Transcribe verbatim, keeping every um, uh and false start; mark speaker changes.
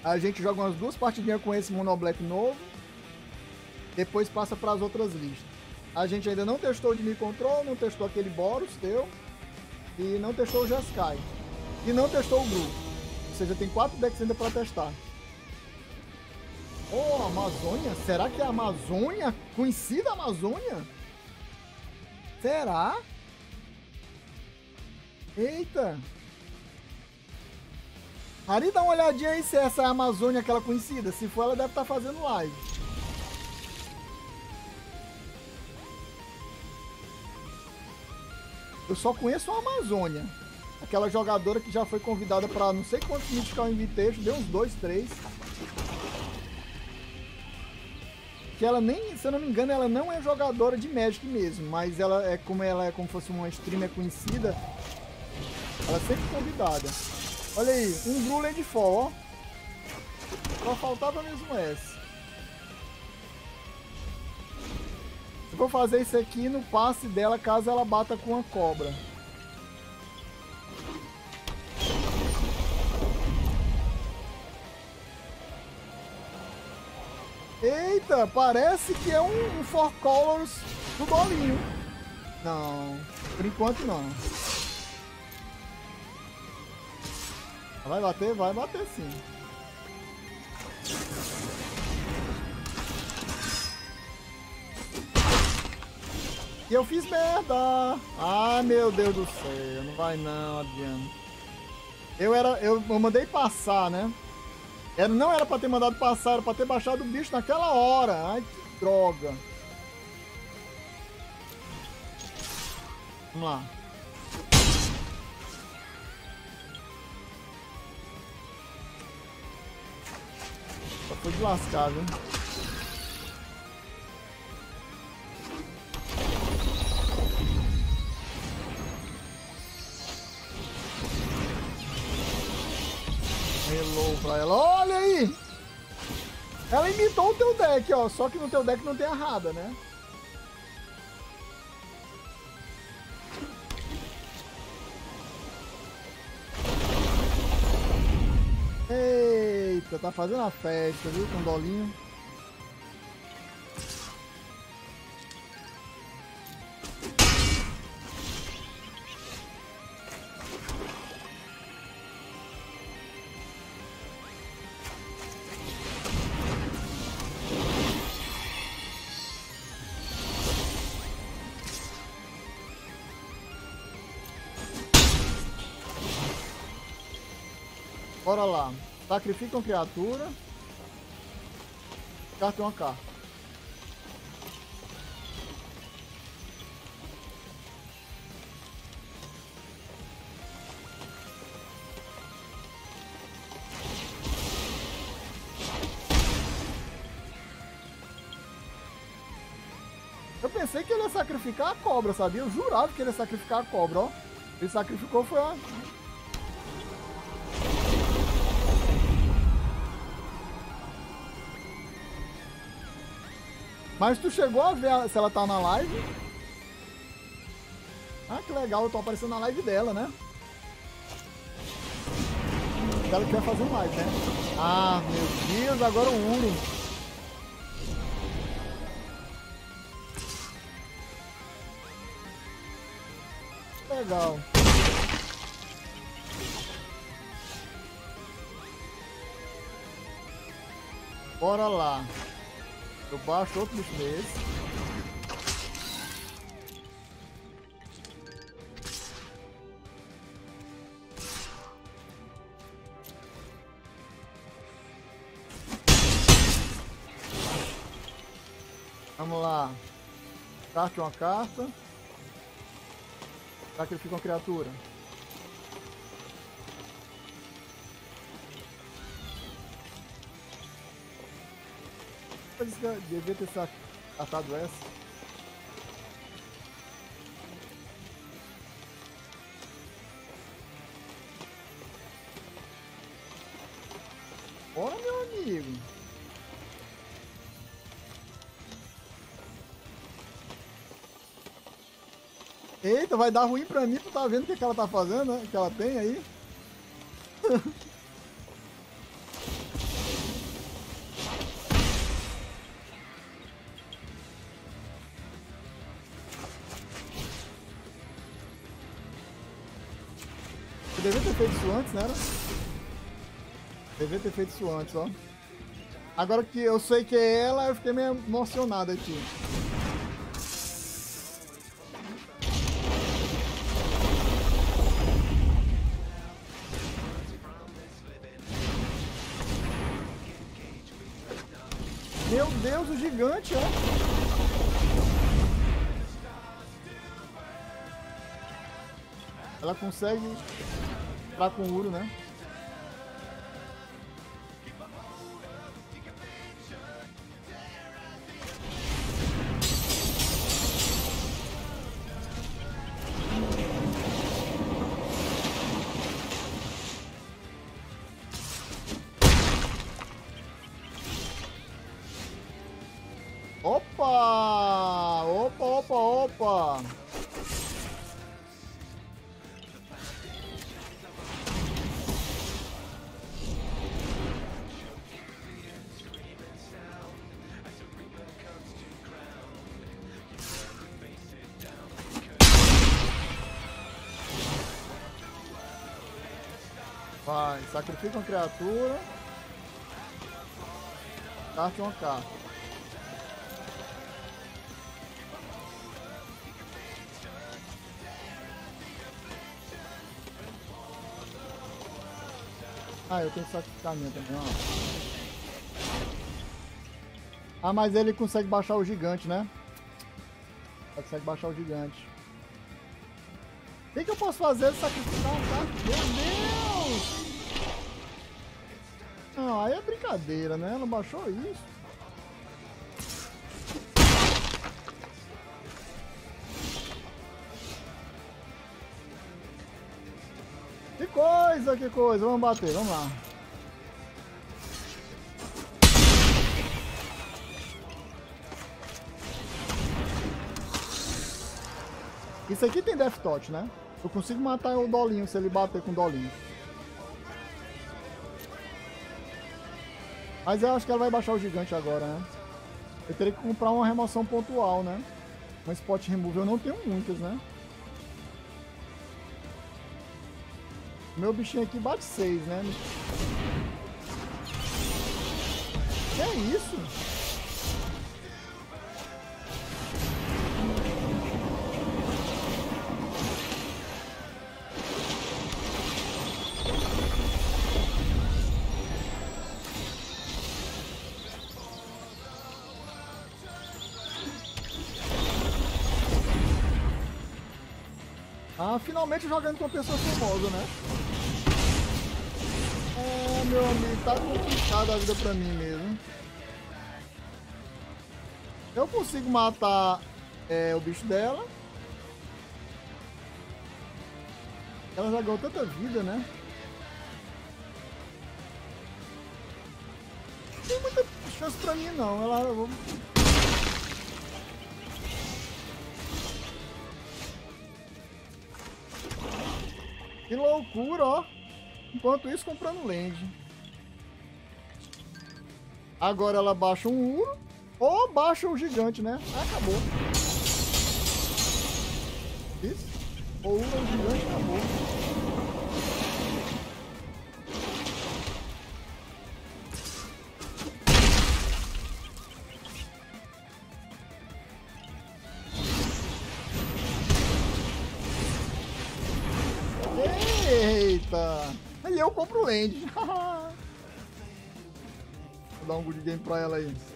Speaker 1: A gente joga umas duas partidinhas com esse Monoblack novo. Depois passa para as outras listas. A gente ainda não testou o Dimi Control, não testou aquele Boros teu. E não testou o Jeskai. E não testou o Gru. Ou seja, tem quatro decks ainda para testar. Oh, Amazônia? Será que é a Amazônia? Conhecida a Amazônia? Será? Eita! Ari, dá uma olhadinha aí se essa é a Amazônia aquela conhecida. Se for, ela deve estar fazendo live. Eu só conheço a Amazônia. Aquela jogadora que já foi convidada para não sei quantos Mythical Invitation. Deu uns dois, três. Que ela nem, se eu não me engano, ela não é jogadora de Magic mesmo. Mas ela é como ela é como fosse uma streamer conhecida. Ela é sempre convidada. Olha aí, um Blue Landfall, ó. Só faltava mesmo essa. Eu vou fazer isso aqui no passe dela caso ela bata com uma cobra. Eita, parece que é um, um Four Colors do bolinho. Não, por enquanto não. Vai bater? Vai bater sim. E eu fiz merda. Ai, meu Deus do céu. Não vai não, Adriano. Eu era... Eu, eu mandei passar, né? Era, não era pra ter mandado passar, era pra ter baixado o bicho naquela hora. Ai, que droga. Vamos lá. Só foi de lascar, viu? Hello pra ela. Olha aí! Ela imitou o teu deck, ó. Só que no teu deck não tem a Rada, né? Eita, tá fazendo a festa, viu? Com o dolinho. Bora lá. Sacrifica uma criatura. Carta uma carta. Eu pensei que ele ia sacrificar a cobra, sabia? Eu jurava que ele ia sacrificar a cobra, ó. Ele sacrificou foi a... Mas tu chegou a ver se ela tá na live? Ah, que legal, eu tô aparecendo na live dela, né? Ela que vai fazer live, né? Ah, meu Deus, agora o Uro. Legal. Bora lá. Eu baixo outro bicho desse. Vamos lá. Carte uma carta. Sacrifica uma criatura. Eu devia ter atado essa. Bora, meu amigo. Eita, vai dar ruim pra mim. Tu tá vendo o que, que ela tá fazendo, né? Que ela tem aí. devia ter feito isso antes, né? Era? Devia ter feito isso antes, ó. Agora que eu sei que é ela, eu fiquei meio emocionado aqui. Meu Deus, o gigante, ó. Ela consegue entrar com o Uro, né? Opa! Opa, opa, opa! Vai, sacrifica uma criatura. Carte uma carta. Ah, eu tenho que sacrificar a minha também, ó. Ah, mas ele consegue baixar o gigante, né? Consegue baixar o gigante. O que, que eu posso fazer de sacrificar um cara? Meu Deus! Não, aí é brincadeira, né? Não baixou isso. Que coisa, que coisa. Vamos bater, vamos lá. Isso aqui tem Death Touch, né? Eu consigo matar o Dolinho se ele bater com o Dolinho. Mas eu acho que ela vai baixar o gigante agora, né? Eu teria que comprar uma remoção pontual, né? Um spot remove eu não tenho muitas, né? Meu bichinho aqui bate seis, né? Que é isso? Ah, finalmente jogando com uma pessoa famosa, né? É, meu amigo, tá complicado a vida pra mim mesmo. Eu consigo matar é, o bicho dela. Ela já ganhou tanta vida, né? Não tem muita chance pra mim, não. Ela... Eu vou... Que loucura, ó. Enquanto isso, comprando land. Agora ela baixa um Uro ou baixa um gigante, né? Ah, acabou. Isso. O Uro ou o gigante, acabou. Eita! Aí eu compro land. Vou dar um good game pra ela aí.